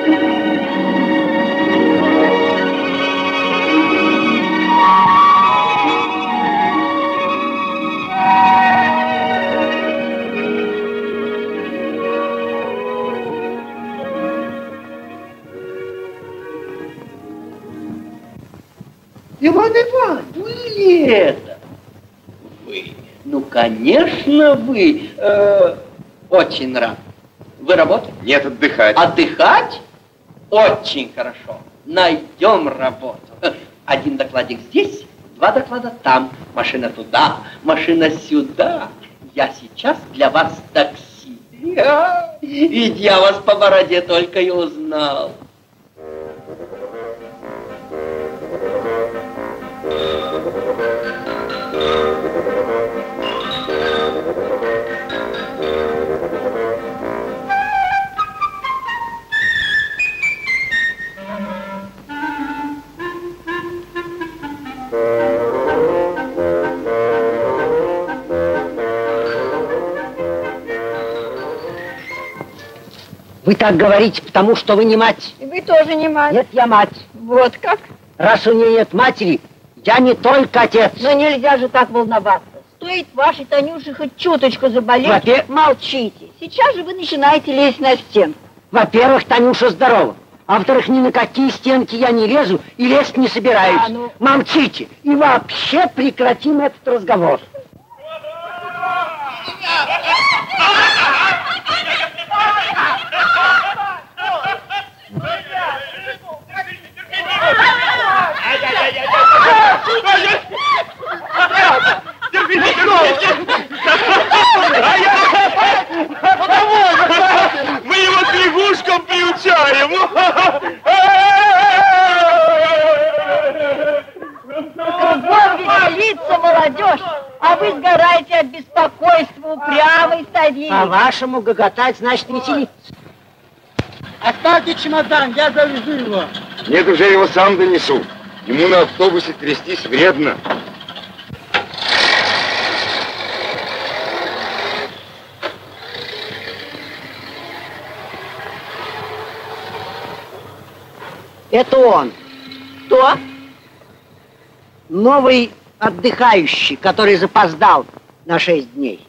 Иван Иванович, вы ли это? Вы. Ну, конечно, вы. Очень рад. Вы работаете? Нет, отдыхать. Отдыхать? Очень хорошо. Найдем работу. Один докладик здесь, 2 доклада там. Машина туда, машина сюда. Я сейчас для вас такси. Ведь я вас по бороде только и узнал. Вы так говорите, потому что вы не мать. И вы тоже не мать. Нет, я мать. Вот как? Раз у нее нет матери, я не только отец. Но нельзя же так волноваться. Стоит вашей Танюше хоть чуточку заболеть, молчите. Сейчас же вы начинаете лезть на стенку. Во-первых, Танюша здорова. А во-вторых, ни на какие стенки я не лезу и лезть не собираюсь. Молчите. И вообще прекратим этот разговор. Мы его к лягушкам приучаем. Кругом веселится молодежь, а вы сгораете от беспокойства, упрямый старик. По-вашему, гоготать значит веселиться. Оставьте чемодан, я завезу его. Нет, уже его сам донесу. Ему на автобусе трястись вредно. Это он. Кто? Новый отдыхающий, который запоздал на 6 дней.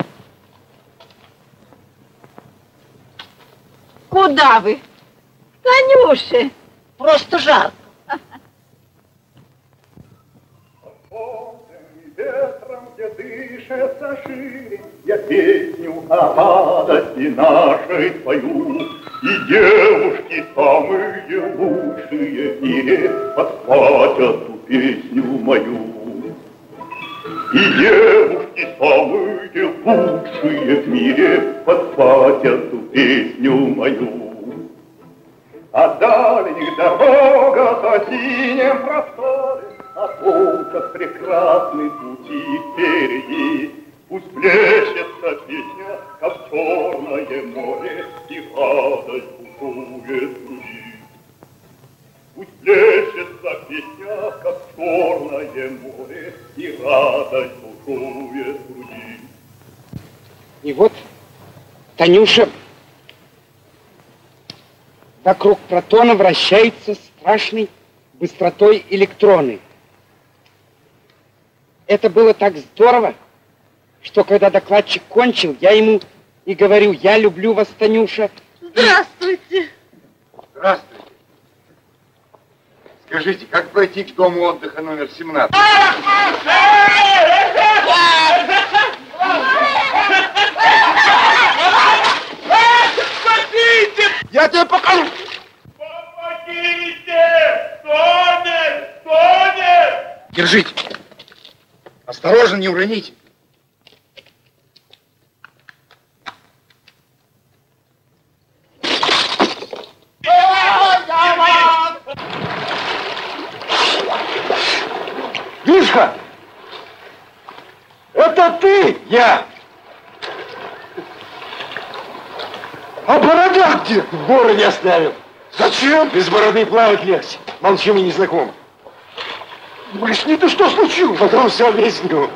Куда вы? Танюша. Просто жарко. Ветром, где дышится шире, я песню о радости нашей пою. И девушки самые лучшие в мире подхватят эту песню мою. И девушки самые лучшие в мире подхватят эту песню мою. А дальних дорогах о синем просторе, о том, как прекрасны пути впереди, пусть плещется песня, как черное море, и радость бушует в груди. Пусть плещется песня, как черное море, и радость бушует в груди. И вот Танюша вокруг протона вращается страшной быстротой электроны. Это было так здорово, что когда докладчик кончил, я ему и говорю: я люблю вас, Танюша. Здравствуйте. Здравствуйте. Скажите, как пройти к дому отдыха номер 17? Спасите! Я тебе покажу! Помогите! Тонет! Тонет! Держите. Осторожно, не уроните. Мишка! Это ты? Я! А борода где? В городе оставил. Зачем? Без бороды плавать легче. Молчи, мы не знакомы. Объясни, ты что случилось? Потом все объясню.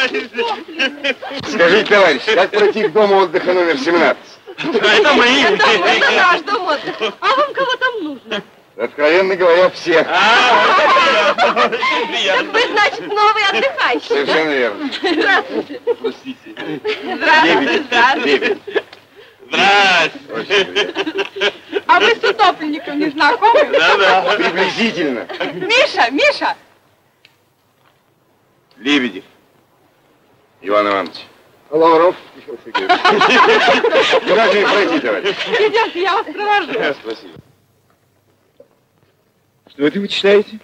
Скажите, товарищ, как пройти к дому отдыха номер 17? Это мы. Это наш дом отдыха. А вам кого там нужно? Откровенно говоря, всех. Так вы, значит, новый отдыхающий. Совершенно верно. Здравствуйте. Простите. Здравствуйте, здравствуйте. Здравствуйте. А вы с утопленником не знакомы? Да-да. Приблизительно. Миша, Миша! Лебедев. Иван Иванович. Лавров. Куда же пройти, товарищ? Идемте, я вас провожу. Спасибо. Что это вы читаете?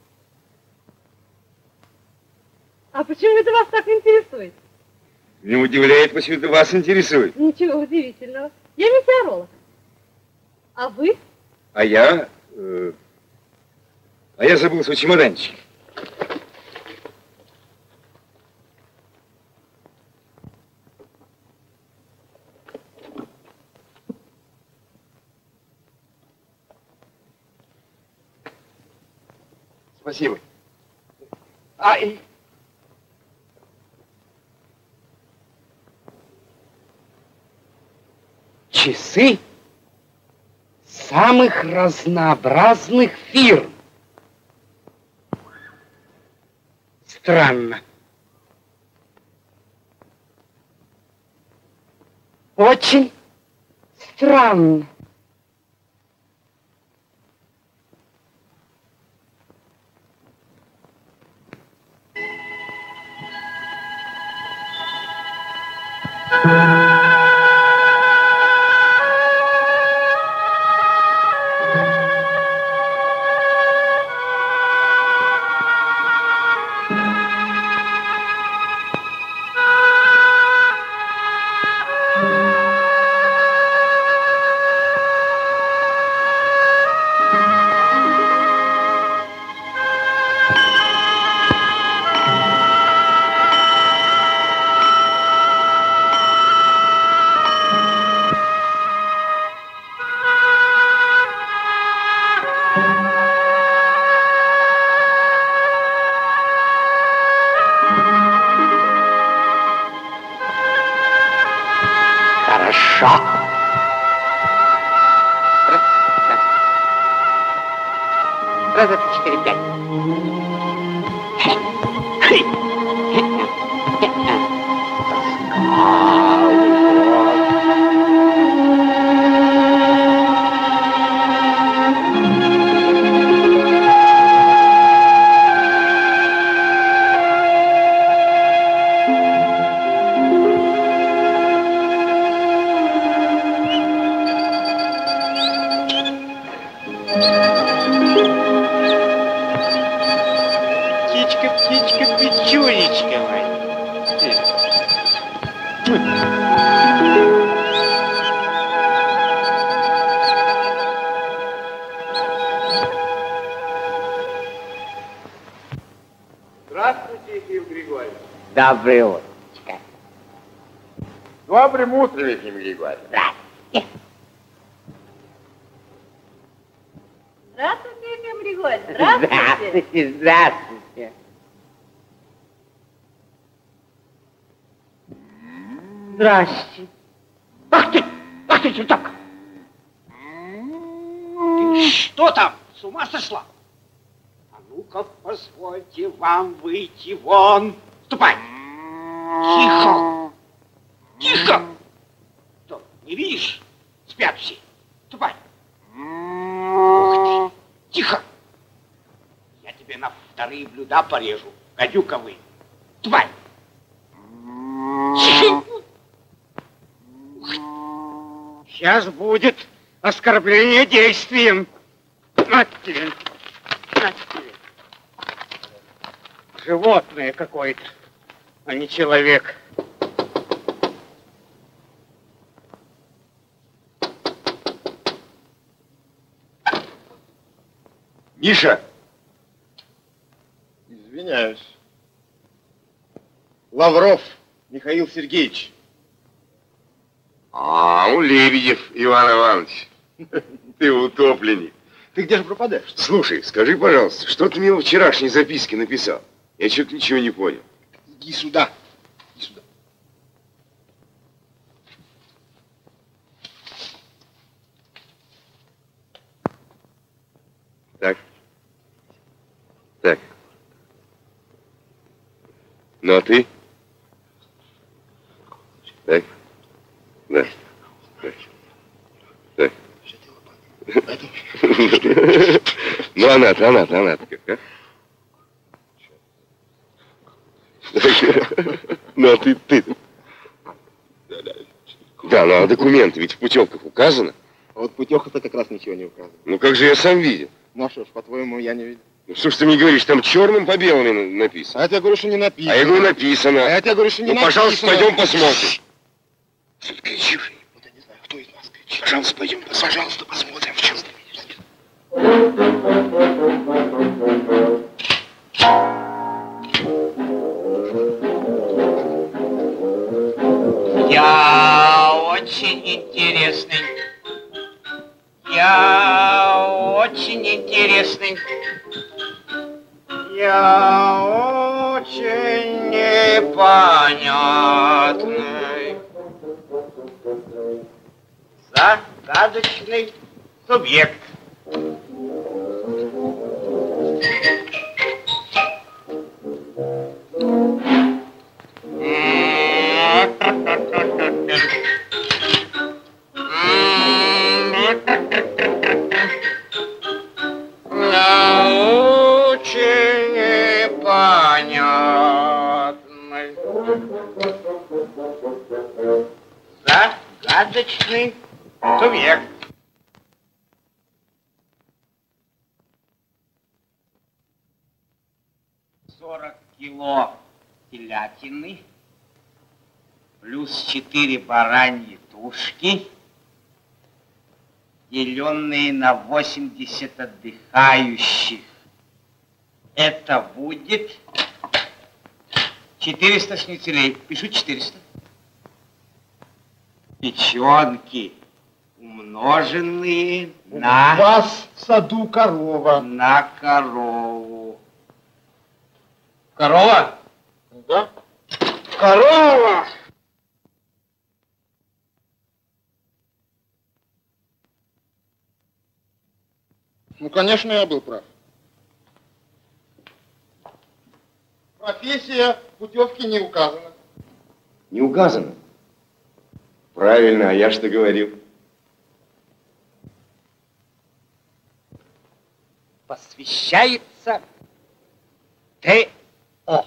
А почему это вас так интересует? Меня удивляет, почему это вас интересует. Ничего удивительного. Я метеоролог. А вы? А я забыл свой чемоданчик. Спасибо. Часы самых разнообразных фирм. Странно. Очень странно. Раз, два, три, четыре, пять. Здравствуйте, Ефим Григорьевич. Доброе утро. Добрым утром, Ефим Григорьевич. Здравствуйте. Здравствуйте, Ефим Григорьевич. Здравствуйте. Здравствуйте, здравствуйте. Здрасте. Ах ты, чертак! Ты что там? С ума сошла? А ну-ка, позвольте вам выйти вон. Ступай. Тихо. Тихо. Что, не видишь? Спят все. Ступай. Ух ты. Тихо. Я тебе на вторые блюда порежу. Гадюковые. Ступай. Тихо. Сейчас будет оскорбление действием. На тебе. На тебе. Животное какое-то, а не человек. Миша! Извиняюсь. Лавров Михаил Сергеевич. Лебедев Иван Иванович. Ты утопленник. Ты где же пропадаешь? Слушай, скажи, пожалуйста, что ты мне в вчерашней записке написал? Я что-то ничего не понял. Иди сюда. Так. Так. Ну, а ты? Так. Да. Так. Так. Ну, она-то как, а? Ну, а ты. Да, ну а документы ведь в путевках указано. А вот в путевках-то как раз ничего не указано. Ну как же я сам видел? Ну а что ж, по-твоему, я не видел. Ну что ж ты мне говоришь, там черным по белому написано. А я тебе говорю, что не написано. А я говорю, написано. А я тебе говорю, что не ну, написано. Пожалуйста, пойдем посмотрим. Что ты кричишь? Вот я не знаю, кто из нас кричит. Пожалуйста, пойдем, пожалуйста, посмотрим, в чем ты видишь. Я очень интересный. Я очень интересный. Я очень непонятный. Загадочный субъект. Очень непонятный. Загадочный субъект. Кило телятины, плюс 4 бараньи тушки, деленные на 80 отдыхающих. Это будет 400 шницелей. Пишу 400. Печенки, умноженные на... У вас в саду корова. На корову. Корова? Да? Корова! Ну, конечно, я был прав. Профессия в путевке не указана. Не указано? Правильно, а я что говорил? Посвящается Т.О.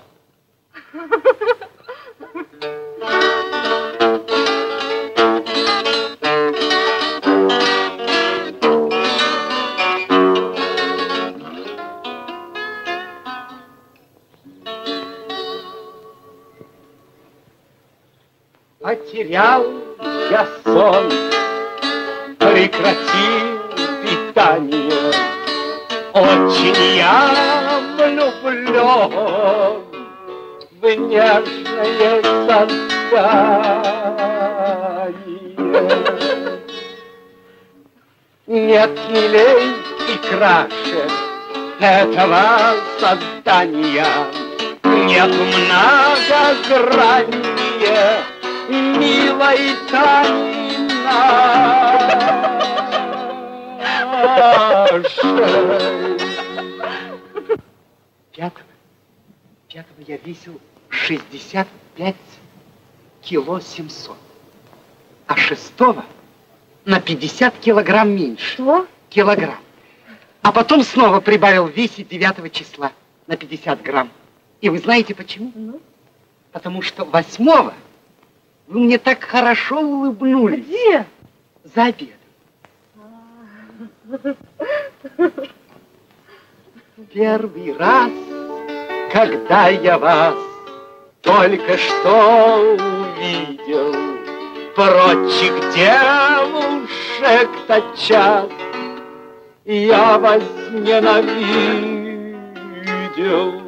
Потерял я сон, прекратил питание. Очень я влюблен в нежное создание. Нет милей и краше этого создания. Нет многограннее милой тайны нашей. Пятого я весил 65 кило 700, а шестого на 50 килограмм меньше. Что? Килограмм. А потом снова прибавил в весе 9 числа на 50 грамм. И вы знаете почему? Ну? Потому что 8-го вы мне так хорошо улыбнулись. Где? За обедом. Первый раз, когда я вас только что увидел, прочих девушек тотчас я возненавидел.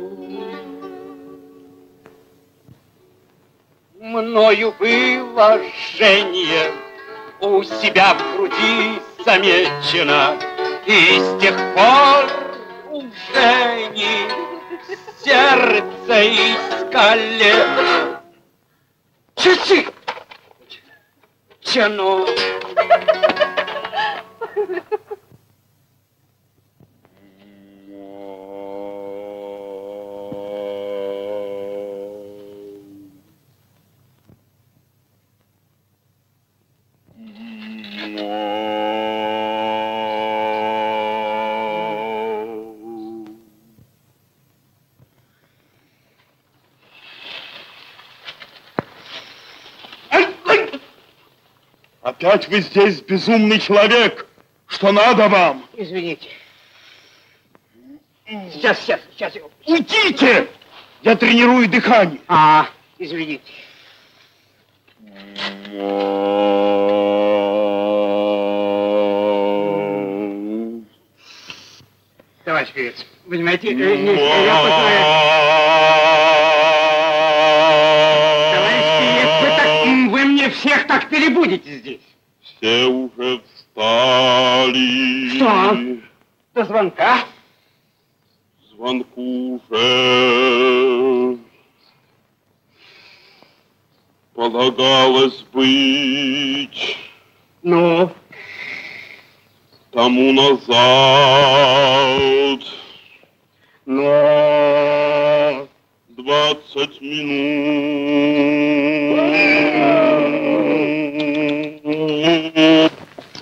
Мною было жжение у себя в груди замечено, и с тех пор уже не сердце искали. Часы! Тяну. Опять вы здесь, безумный человек. Что надо вам? Извините. Сейчас. Уйдите! Я тренирую дыхание. Извините. Товарищ певец, понимаете, товарищ певец, вы мне всех так перебудете здесь. Все уже встали. Что? До звонка? Звонку уже полагалось быть. Ну? Тому назад. Но 20 минут.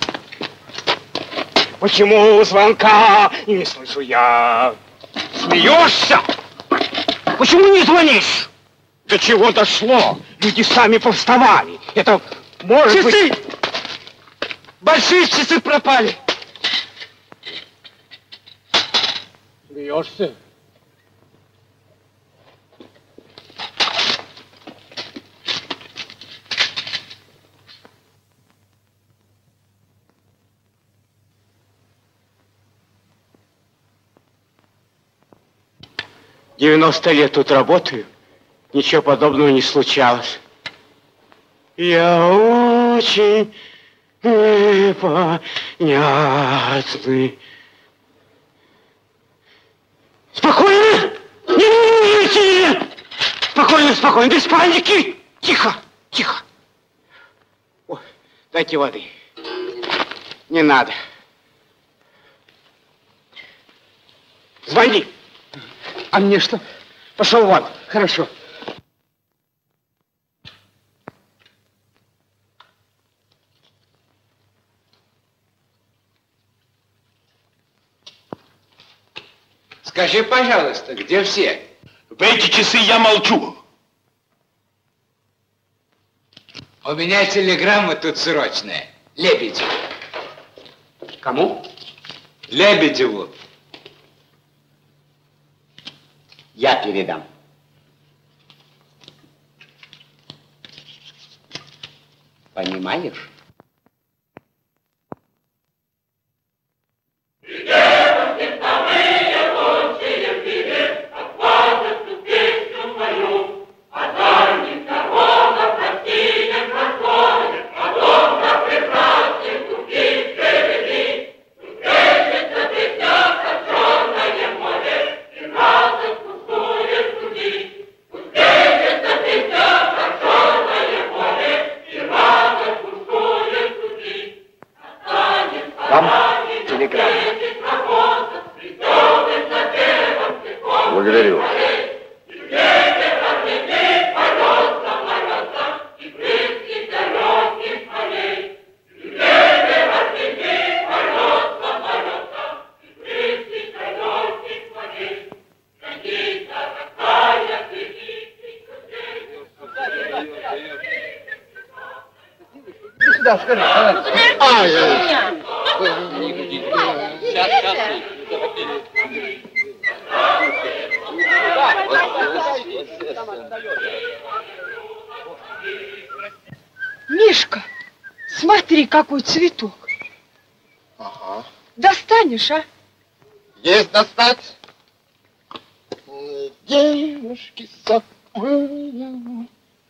Почему звонка не слышу я? Смеешься? Почему не звонишь? До чего дошло? Люди сами повставали. Это может быть... Часы! Большие часы пропали. Смеешься? «90 лет тут работаю, ничего подобного не случалось. Я очень непонятный». Спокойно! Не! Спокойно, без паники! Тихо! Ой, дайте воды. Не надо. Звони. А мне что? Пошел вон. Хорошо. Скажи, пожалуйста, где все? В эти часы я молчу. У меня телеграмма тут срочная. Лебедеву. Кому? Лебедеву. Я передам. Понимаешь? Благодарю. Сюда, скажи. Мишка, смотри, какой цветок. Ага. Достанешь, а? Есть достать. Девушки самые.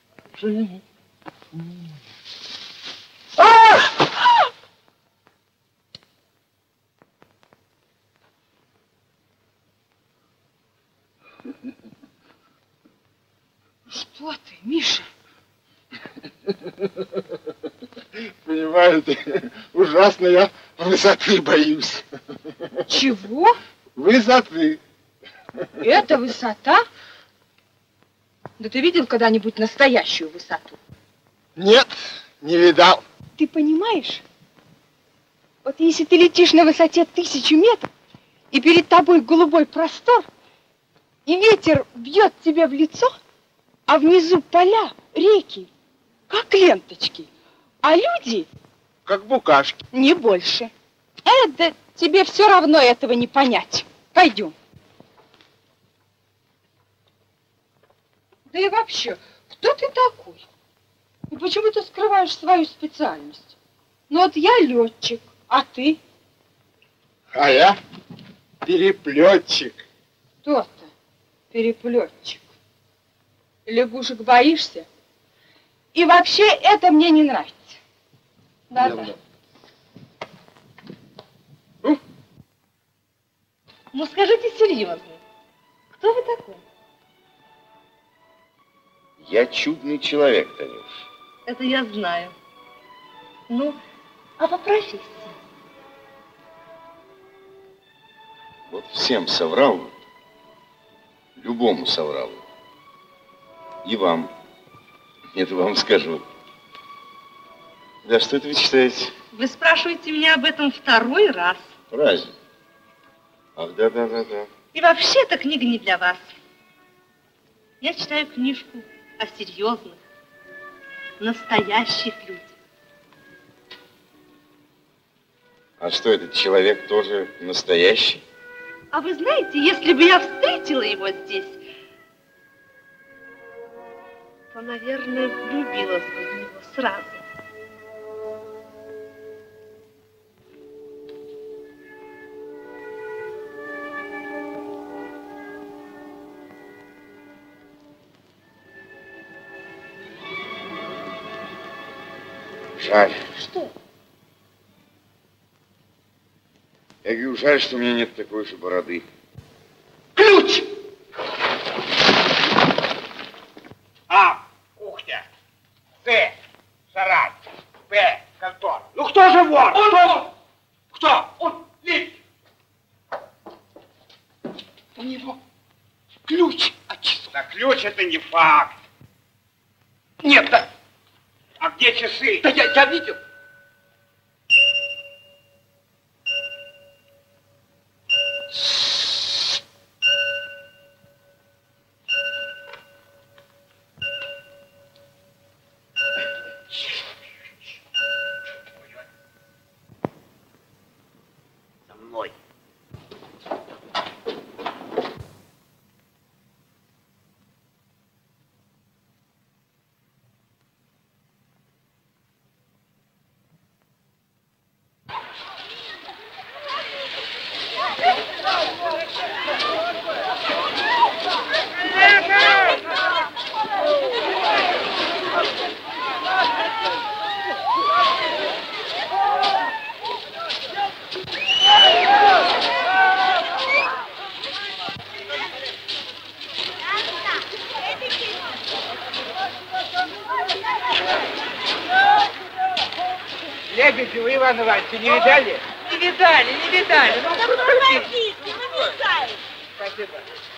Что ты, Миша? Понимаете, ужасно я высоты боюсь. Чего? Высоты. Это высота? Да ты видел когда-нибудь настоящую высоту? Нет, не видал. Ты понимаешь? Вот если ты летишь на высоте 1000 метров, и перед тобой голубой простор, и ветер бьет тебе в лицо, а внизу поля, реки, как ленточки, а люди как букашки. Не больше. Да тебе все равно этого не понять. Пойдем. Да и вообще, кто ты такой? И почему ты скрываешь свою специальность? Ну вот я летчик, а ты? А я переплетчик. Кто-то переплетчик. Лягушек боишься? И вообще это мне не нравится. Да-да. Ну скажите серьезно, кто вы такой? Я чудный человек, Танюш. Это я знаю. Ну, а по профессии? Вот всем соврал, любому соврал. И вам. Это вам скажу. Да что это вы читаете? Вы спрашиваете меня об этом второй раз. Разве? Ах, да. И вообще эта книга не для вас. Я читаю книжку о серьезных, настоящих людях. А что, этот человек тоже настоящий? А вы знаете, если бы я встретила его здесь, то, наверное, влюбилась бы в него сразу. Жаль. Что? Я говорю, жаль, что у меня нет такой же бороды. Ключ! А, кухня. С, сарай. Б, контор. Ну кто же вор? Он! Кто? Он лип. У него ключ от часов. Да ключ это не факт. Нет, да. А где часы? Да я видел. За мной. Лебедева Ивана Ивановича не видали? Не видали. Ну, Спасибо.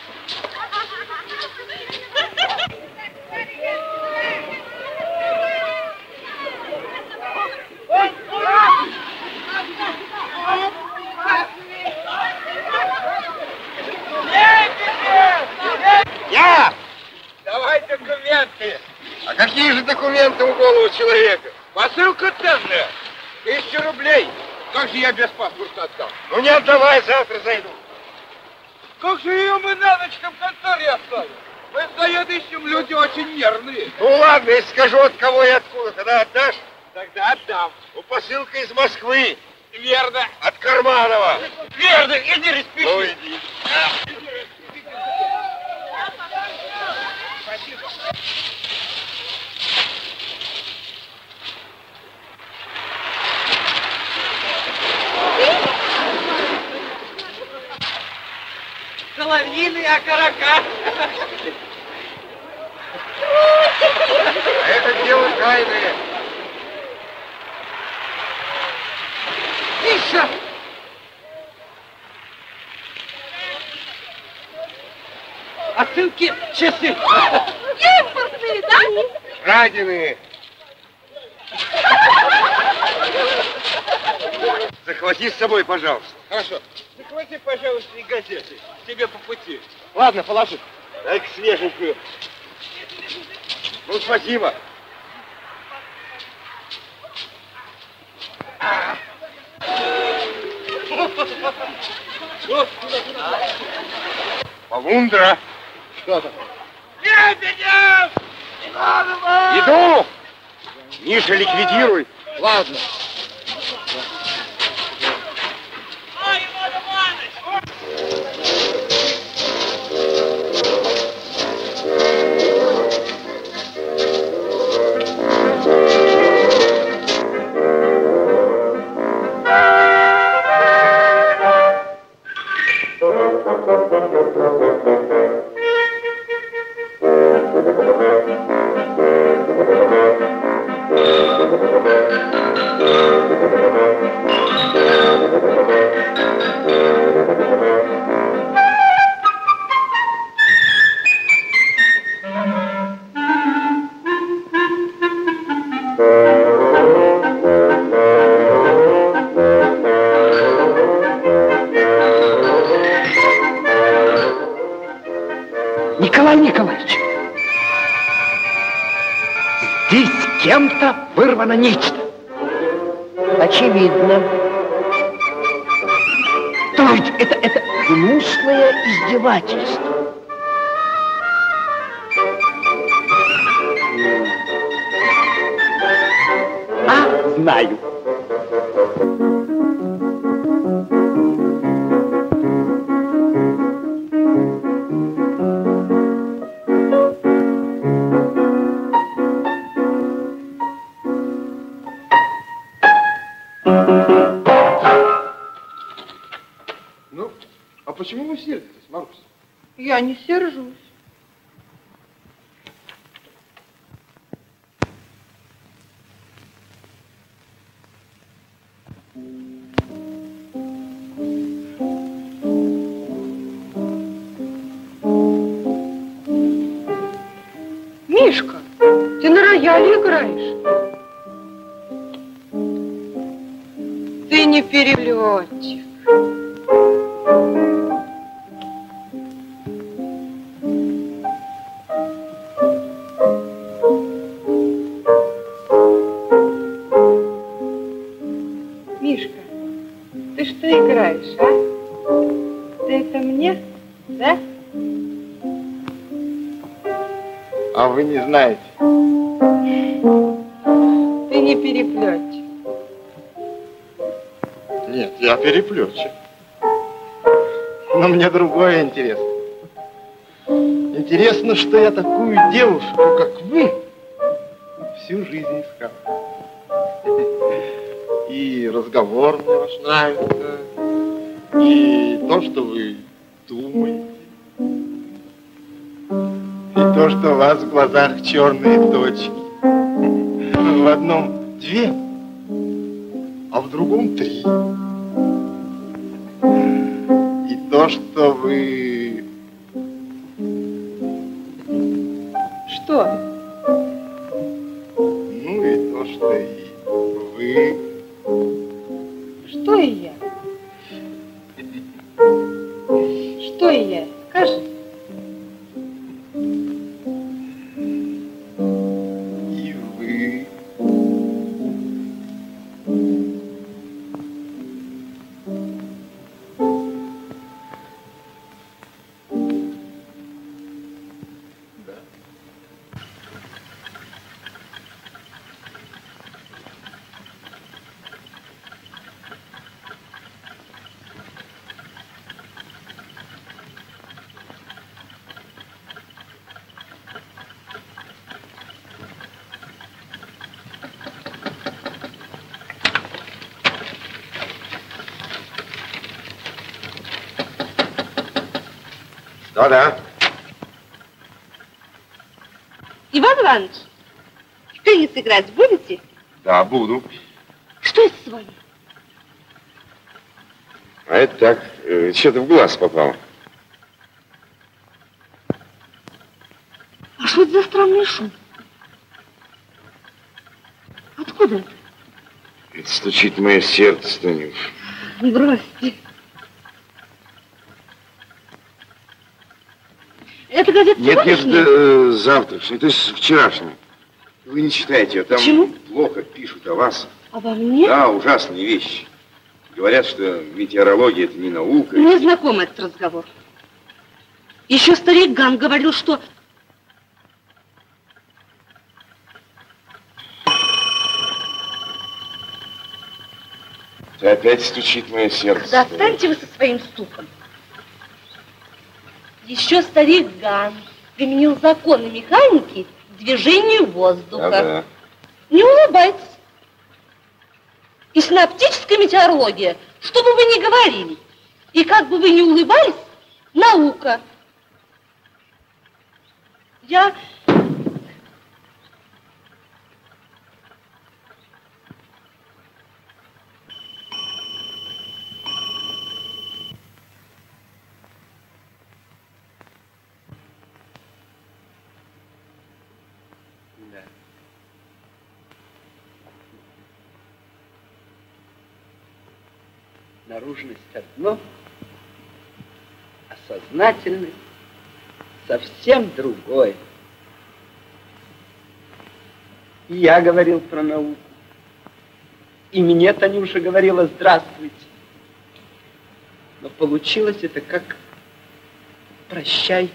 Я! Давай документы. А какие же документы у голого человека? Посылка ценная. 1000 рублей. Как же я без паспорта отдам? Ну не отдавай, завтра зайду. Как же ее мы на ночь в конторе оставим? Мы стоят ищем, люди очень нервные. Ну ладно, если скажу от кого и откуда, тогда отдашь? Тогда отдам. Ну, посылка из Москвы. Верно. От Карманова. Верно, иди распиши. Ну иди. Спасибо. Соловьиный окорока. А это дело тайное. Тише! Отсылки, часы. Импортные, да? Краденые. Захвати с собой, пожалуйста. Хорошо. Захвати, пожалуйста, и газеты. Тебе по пути. Ладно, положи. Дай-ка свеженькую. Ну, спасибо. Полундра! Что такое? Лебедев! Иду! Миша, ликвидируй! Ладно. Николай Николаевич, здесь кем-то вырвано нечто. Очевидно. То ведь это Гнусное издевательство. знаю. Ну, а почему вы сердитесь, Марусь? Я не сержусь. Мишка, ты на рояле играешь? Ты не перелетчик. Мишка, ты что играешь, а? Ты это мне, да? А вы не знаете. Ты не переплетчик. Нет, я переплетчик. Но мне другое интересно. Интересно, что я такую девушку, как вы, всю жизнь искал. И разговор мне ваш нравится, и то, что вы думаете, и то, что у вас в глазах черные точки. В одном 2, а в другом 3. И то, что вы... Что? Ну и то, что и вы... Что и я? Что и я? Скажи. И вы... Да-да. Иван Иванович, в теннис играть будете? Да, буду. Что это с вами? А это так, что-то в глаз попало. А что это за странный шум? Откуда это? Это стучит мое сердце, Танюш. Бросьте. Это газета Нет, сегодняшняя? завтрашний, то есть вчерашний. Вы не читайте, а там Почему? плохо пишут о вас. Обо мне? Да, ужасные вещи. Говорят, что метеорология это не наука. Мне знаком этот разговор. Еще старик Ган говорил, что... Ты опять стучит мое сердце. Да отстаньте вы со своим стуком. Еще старик Ган применил законы механики к движению воздуха. Да-да. Не улыбайтесь. И синаптическая метеорология, что бы вы ни говорили, и как бы вы ни улыбались, наука. Я... Наружность одно, а сознательность совсем другое. И я говорил про науку. И мне Танюша говорила «здравствуйте». Но получилось это как «прощайте».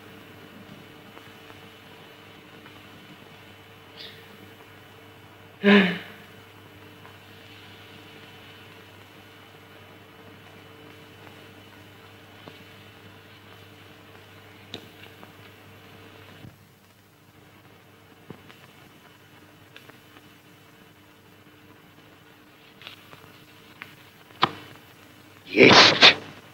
Есть.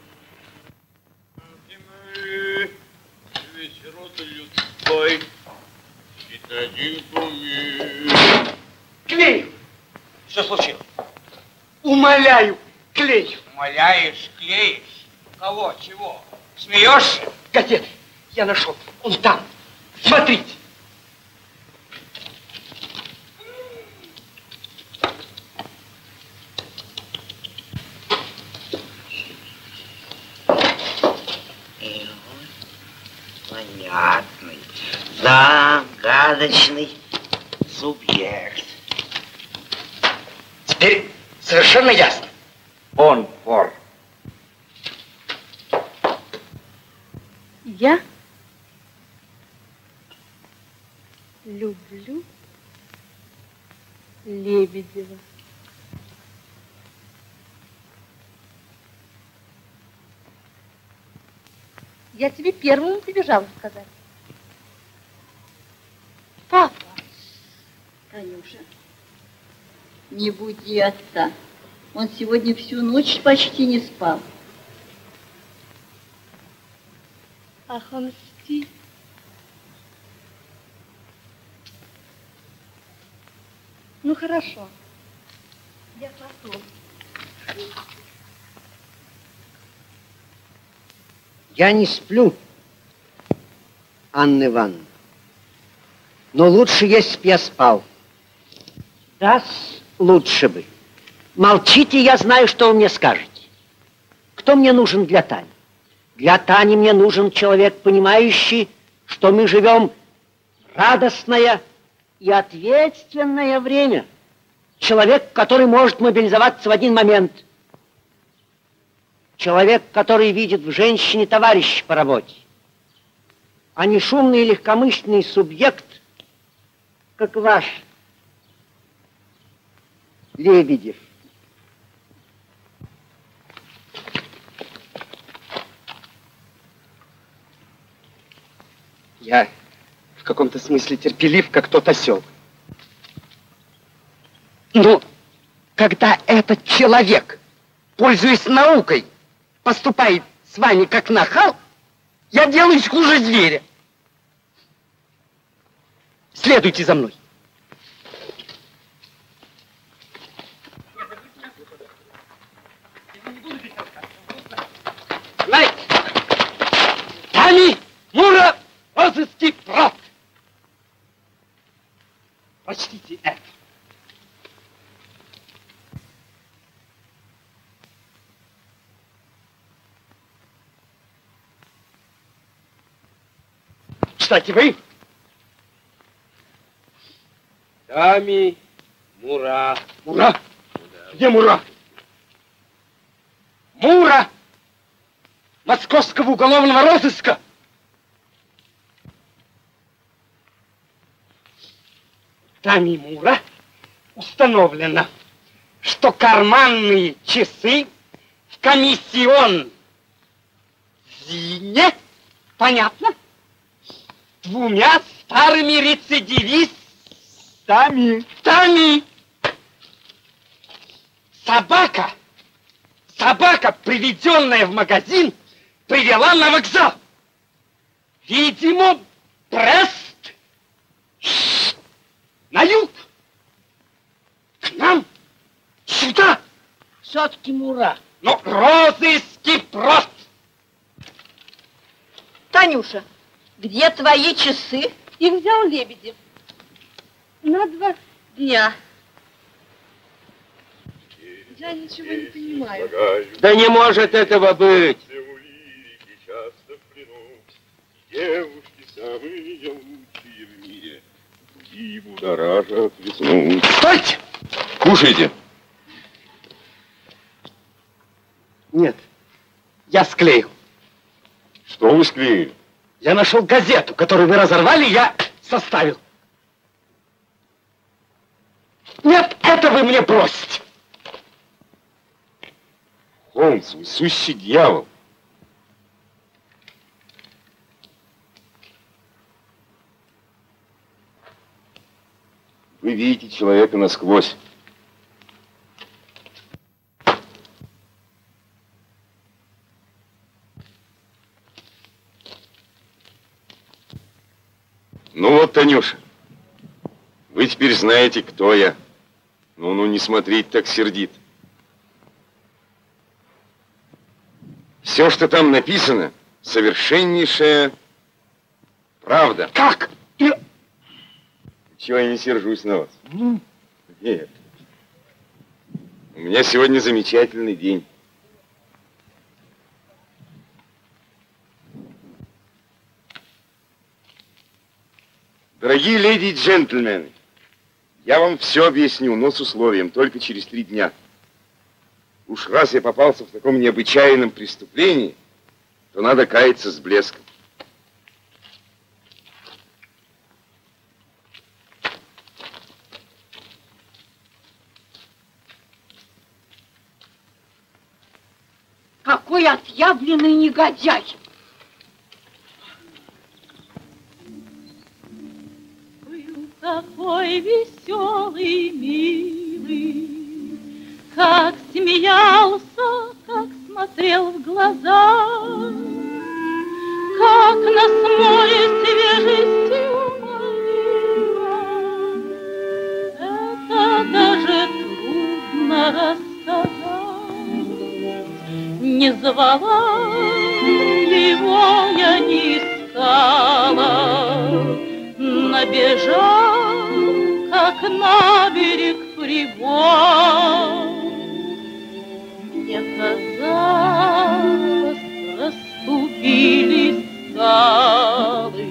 Клею. Что случилось? Умоляю, клею. Умоляешь, клеишь? Кого? Чего? Смеешься? Газеты. Я нашел. Он там. Смотрите. Понятный, загадочный субъект. Теперь совершенно ясно. Он вор. Я люблю Лебедева. Я тебе первому прибежала сказать. Папа. Танюша, не буди отца. Он сегодня всю ночь почти не спал. Ах, он спит. Ну, хорошо. Я потом. Я не сплю, Анна Ивановна. Но лучше, если б я спал. Да, лучше бы. Молчите, я знаю, что вы мне скажете. Кто мне нужен для Тани? Для Тани мне нужен человек, понимающий, что мы живем в радостное и ответственное время. Человек, который может мобилизоваться в один момент. Человек, который видит в женщине товарища по работе, а не шумный и легкомысленный субъект, как ваш Лебедев. Я в каком-то смысле терпелив, как тот осел. Но когда этот человек, пользуясь наукой, поступает с вами как нахал, я делаюсь хуже зверя. Следуйте за мной. Знаете, Тани Мура розыски прав. Прочтите это. Читайте вы. Тами Мура. Мура? Где Мура? Мура Московского уголовного розыска. Тами Мура установлено, что карманные часы в комиссионзине, понятно, двумя старыми рецидивистами. Собака, приведенная в магазин, привела на вокзал. Видимо, Брест. На юг. К нам. Сюда. Все-таки Мура. Но розыски прост. Танюша, где твои часы? Их взял Лебедев. На 2 дня. Я ничего не понимаю. Да не может этого быть. Девушки самые лучшие в мире. И будоражат весну. Стойте! Кушайте. Нет, я склеил. Что вы склеили? Я нашел газету, которую вы разорвали, я составил. Нет, это вы мне бросите. Холмс, вы сущий дьявол. Вы видите человека насквозь. Ну вот, Танюша, вы теперь знаете, кто я. Ну, не смотрите так сердито. Все, что там написано, совершеннейшая правда. Как? Чего я не сержусь на вас? Нет. У меня сегодня замечательный день. Дорогие леди и джентльмены, я вам все объясню, но с условием, только через 3 дня. Уж раз я попался в таком необычайном преступлении, то надо каяться с блеском. Какой отъявленный негодяй! Был такой веселый, милый, как смеялся, как смотрел в глаза, как нас море свежестью уморило. Это даже трудно рассказать. Не звала его, я не искала, набежал, как на берег прибой. Мне казалось, расступились скалы,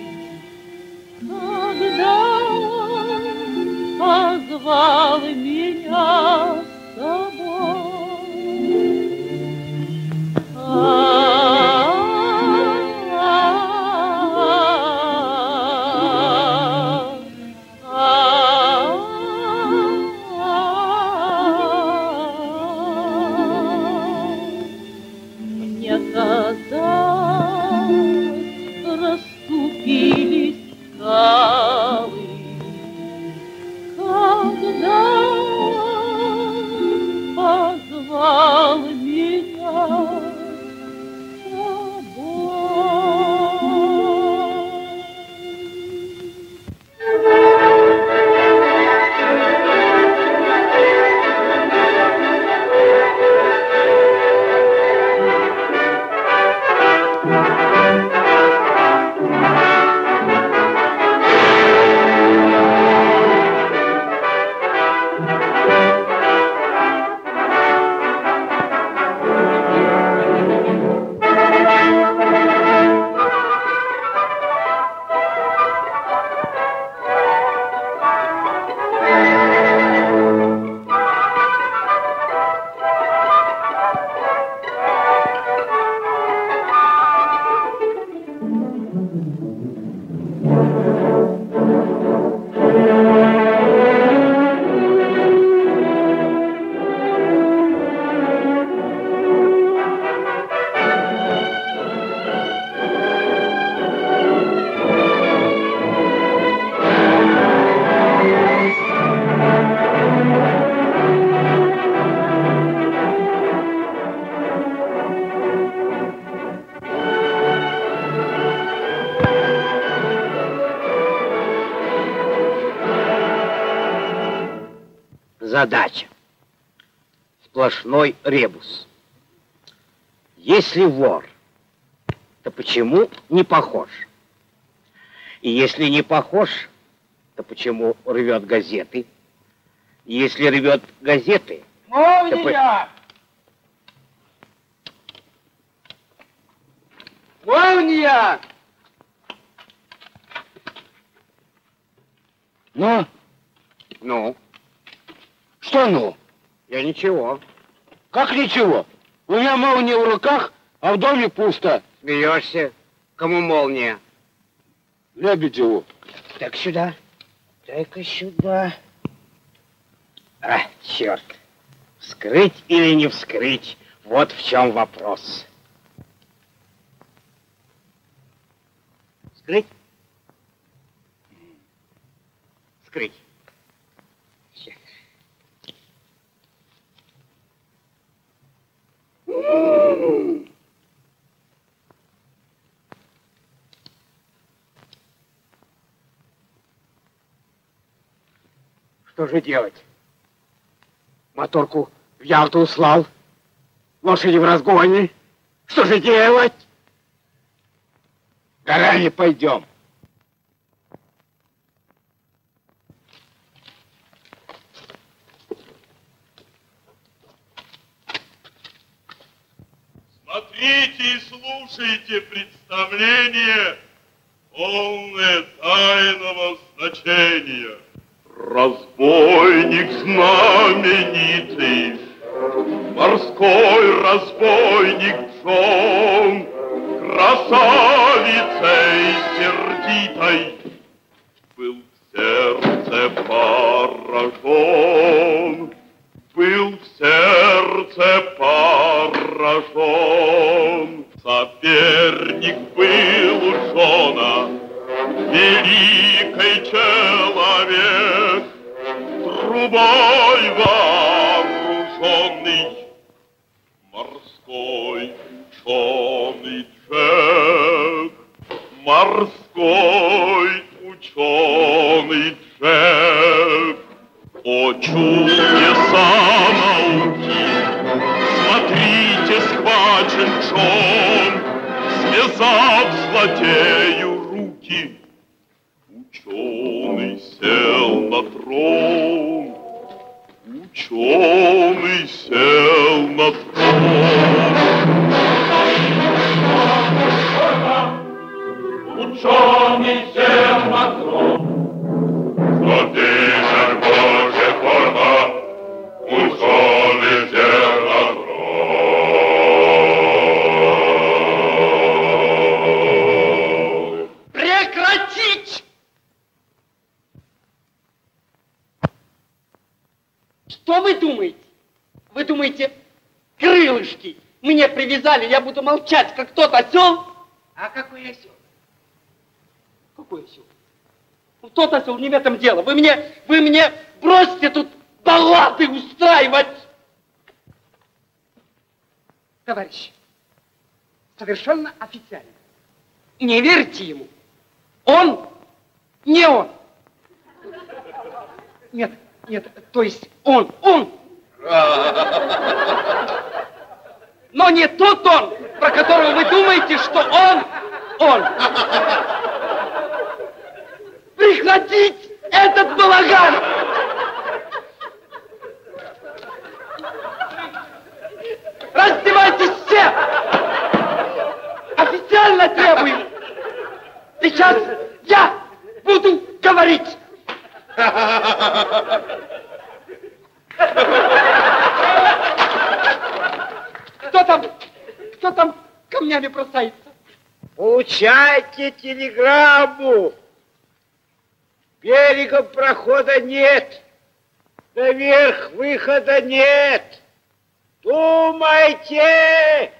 когда он позвал меня с собой. Мне казалось, расступились скалы, когда он позвал меня с собой. задача. Сплошной ребус. Если вор, то почему не похож? И если не похож, то почему рвет газеты? И если рвет газеты... Молния! Молния! Ну? Ну? Что ну? Я ничего. Как ничего? У меня молния в руках, а в доме пусто. Смеешься? Кому молния? Лебедеву. Так сюда. Так-ка сюда. А, черт. Вскрыть или не вскрыть? Вот в чем вопрос. Вскрыть? Вскрыть. Сейчас. Что же делать? Моторку в Ялту услал. Лошади в разгоне. Что же делать? Горами пойдем. Смотрите и слушайте представление, полное тайного значения. Разбойник знаменитый, морской разбойник Джон, красавицей сердитой был в сердце поражен, был в сердце поражен. Соперник был у Джона, великий человек, трубой вооруженный, морской ученый Джек, морской ученый Джек. О чудеса науки, смотрите, схвачен Джон, связав злодею руки. Ученый сел на трон, ученый сел на трон. Ученый сел на трон. Злодей же Божья форма, ученый сел на трон. Прекратить! Что вы думаете? Вы думаете, крылышки мне привязали, я буду молчать, как тот осел? А какой осел? Какой осел? Тот осел, не в этом дело. Вы мне бросьте тут баллады устраивать. Товарищ, совершенно официально. Не верьте ему. Он не он. Нет, то есть он. Но не тот он, про которого вы думаете, что он. Прекратить этот балаган! Раздевайтесь все! Официально требую! Сейчас я буду говорить! Кто там камнями бросается? Получайте телеграмму. Берегом прохода нет. Наверх выхода нет. Думайте!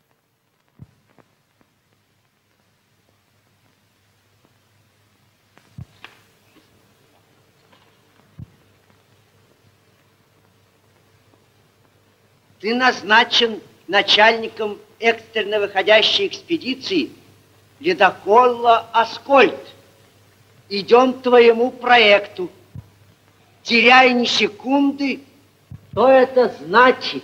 Ты назначен начальником экстренно выходящей экспедиции ледокола «Аскольд». Идем к твоему проекту. теряя ни секунды, что это значит?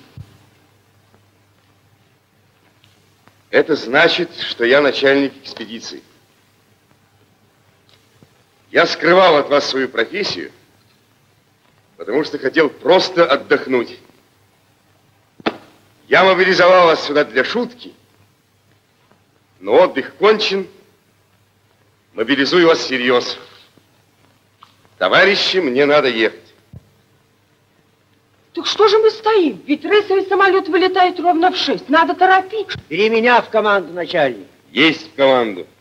Это значит, что я начальник экспедиции. Я скрывал от вас свою профессию, потому что хотел просто отдохнуть. Я мобилизовал вас сюда для шутки, но отдых кончен, мобилизую вас всерьез. Товарищи, мне надо ехать. Так что же мы стоим? Ведь рейсовый самолет вылетает ровно в 6. Надо торопить. Бери меня в команду, начальник. Есть в команду.